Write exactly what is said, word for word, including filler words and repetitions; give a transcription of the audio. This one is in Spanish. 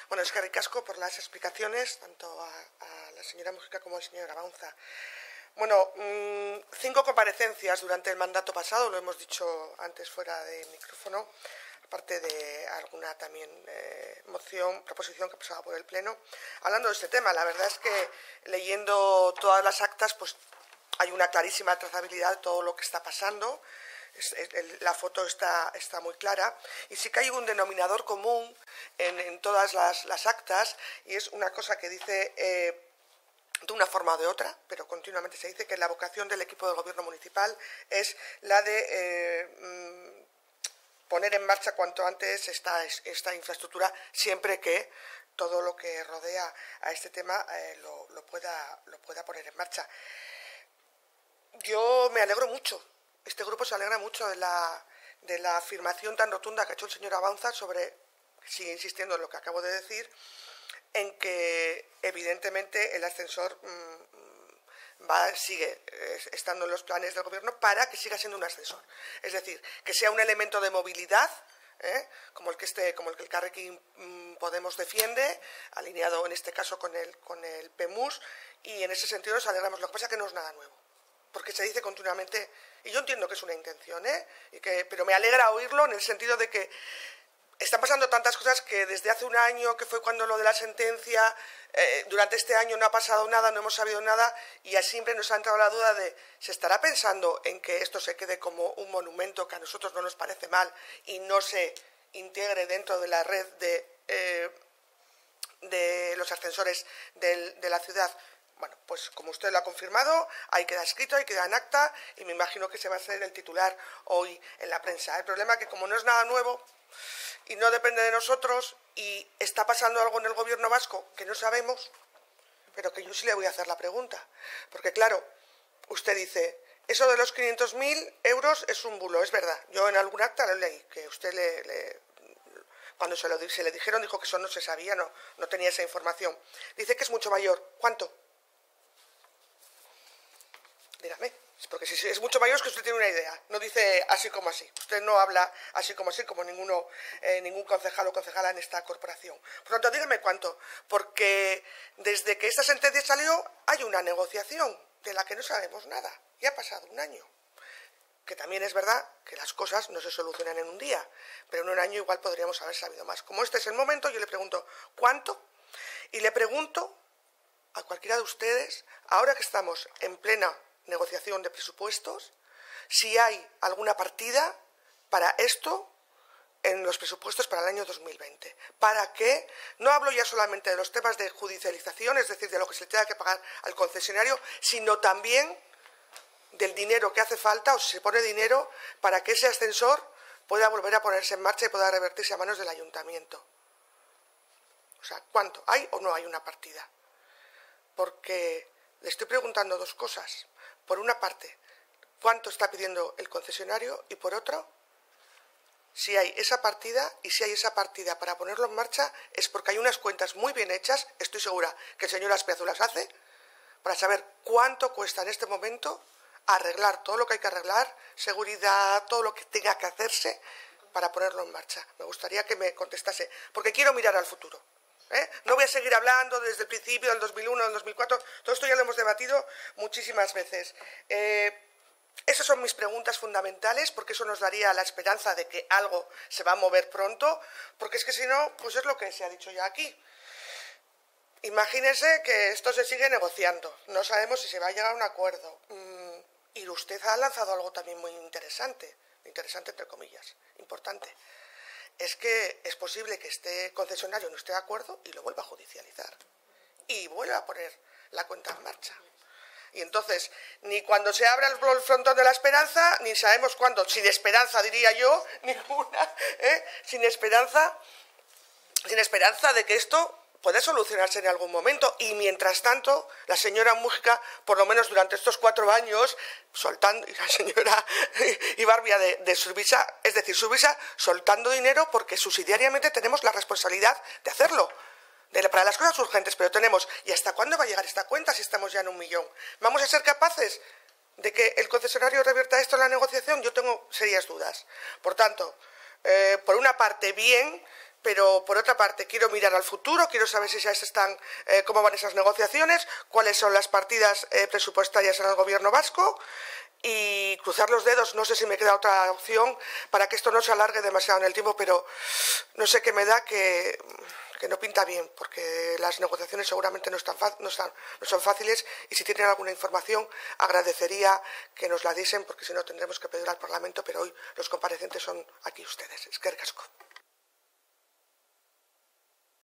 Bueno, es que ricasco por las explicaciones, tanto a, a la señora Mújica como al señor Abaunza. Bueno, mmm, cinco comparecencias durante el mandato pasado, lo hemos dicho antes fuera de micrófono, aparte de alguna también eh, moción, proposición que pasaba por el Pleno, hablando de este tema. La verdad es que leyendo todas las actas, pues hay una clarísima trazabilidad de todo lo que está pasando. Es, es, el, la foto está, está muy clara, y sí que hay un denominador común en, en todas las, las actas, y es una cosa que dice eh, de una forma o de otra, pero continuamente se dice que la vocación del equipo de gobierno municipal es la de eh, poner en marcha cuanto antes esta, esta infraestructura, siempre que todo lo que rodea a este tema eh, lo, lo, pueda, lo pueda poner en marcha. Yo me alegro mucho. Este grupo se alegra mucho de la, de la afirmación tan rotunda que ha hecho el señor Abaunza sobre, sigue insistiendo en lo que acabo de decir, en que evidentemente el ascensor mmm, va, sigue eh, estando en los planes del gobierno para que siga siendo un ascensor. Es decir, que sea un elemento de movilidad, ¿eh? como el que este, como el que el Carrequín mmm, Podemos defiende, alineado en este caso con el, con el P M U S, y en ese sentido nos alegramos. Lo que pasa es que no es nada nuevo, porque se dice continuamente, y yo entiendo que es una intención, ¿eh? y que, pero me alegra oírlo en el sentido de que están pasando tantas cosas que desde hace un año, que fue cuando lo de la sentencia, eh, durante este año no ha pasado nada, no hemos sabido nada, y ya siempre nos ha entrado la duda de, ¿se estará pensando en que esto se quede como un monumento que a nosotros no nos parece mal y no se integre dentro de la red de, eh, de los ascensores del, de la ciudad? Bueno, pues como usted lo ha confirmado, ahí queda escrito, ahí queda en acta, y me imagino que se va a hacer el titular hoy en la prensa. El problema es que como no es nada nuevo y no depende de nosotros, y está pasando algo en el gobierno vasco que no sabemos, pero que yo sí le voy a hacer la pregunta. Porque claro, usted dice, eso de los quinientos mil euros es un bulo, es verdad. Yo en algún acta lo leí, que usted le... le cuando se, lo, se le dijeron dijo que eso no se sabía, no, no tenía esa información. Dice que es mucho mayor. ¿Cuánto? Dígame, porque si es mucho mayor es que usted tiene una idea, no dice así como así. Usted no habla así como así, como ninguno, eh, ningún concejal o concejala en esta corporación. Por lo tanto, dígame cuánto, porque desde que esta sentencia salió hay una negociación de la que no sabemos nada, y ha pasado un año. Que también es verdad que las cosas no se solucionan en un día, pero en un año igual podríamos haber sabido más. Como este es el momento, yo le pregunto, ¿cuánto? Y le pregunto a cualquiera de ustedes, ahora que estamos en plena negociación de presupuestos, si hay alguna partida para esto en los presupuestos para el año dos mil veinte. ¿Para qué? No hablo ya solamente de los temas de judicialización, es decir, de lo que se le tenga que pagar al concesionario, sino también del dinero que hace falta, o si se pone dinero, para que ese ascensor pueda volver a ponerse en marcha y pueda revertirse a manos del ayuntamiento. O sea, ¿cuánto? ¿Hay o no hay una partida? Porque le estoy preguntando dos cosas. Por una parte, ¿cuánto está pidiendo el concesionario? Y por otro, si hay esa partida, y si hay esa partida para ponerlo en marcha, es porque hay unas cuentas muy bien hechas, estoy segura que el señor Azpiazu las hace, para saber cuánto cuesta en este momento arreglar todo lo que hay que arreglar, seguridad, todo lo que tenga que hacerse para ponerlo en marcha. Me gustaría que me contestase, porque quiero mirar al futuro. ¿Eh? No voy a seguir hablando desde el principio del dos mil uno, del dos mil cuatro, todo esto ya lo hemos debatido muchísimas veces. Eh, esas son mis preguntas fundamentales, porque eso nos daría la esperanza de que algo se va a mover pronto, porque es que si no, pues es lo que se ha dicho ya aquí. Imagínense que esto se sigue negociando, no sabemos si se va a llegar a un acuerdo. Mm, y usted ha lanzado algo también muy interesante, interesante entre comillas, importante. Es que es posible que este concesionario no esté de acuerdo y lo vuelva a judicializar. Y vuelva a poner la cuenta en marcha. Y entonces, ni cuando se abra el frontón de la esperanza, ni sabemos cuándo, sin esperanza diría yo, ninguna, ¿eh? sin esperanza, sin esperanza de que esto puede solucionarse en algún momento. Y mientras tanto, la señora Mújica, por lo menos durante estos cuatro años, soltando, y la señora Ibarbia de, de Subisa, es decir, Subisa, soltando dinero, porque subsidiariamente tenemos la responsabilidad de hacerlo, de, para las cosas urgentes, pero tenemos, ¿y hasta cuándo va a llegar esta cuenta si estamos ya en un millón? ¿Vamos a ser capaces de que el concesionario revierta esto en la negociación? Yo tengo serias dudas. Por tanto, eh, por una parte, bien, pero por otra parte quiero mirar al futuro, quiero saber si ya están, eh, cómo van esas negociaciones, cuáles son las partidas eh, presupuestarias en el gobierno vasco y cruzar los dedos. No sé si me queda otra opción para que esto no se alargue demasiado en el tiempo, pero no sé qué me da que, que no pinta bien, porque las negociaciones seguramente no, están, no, están, no son fáciles y si tienen alguna información agradecería que nos la diesen, porque si no tendremos que pedir al Parlamento, pero hoy los comparecientes son aquí ustedes. Eskerrik asko.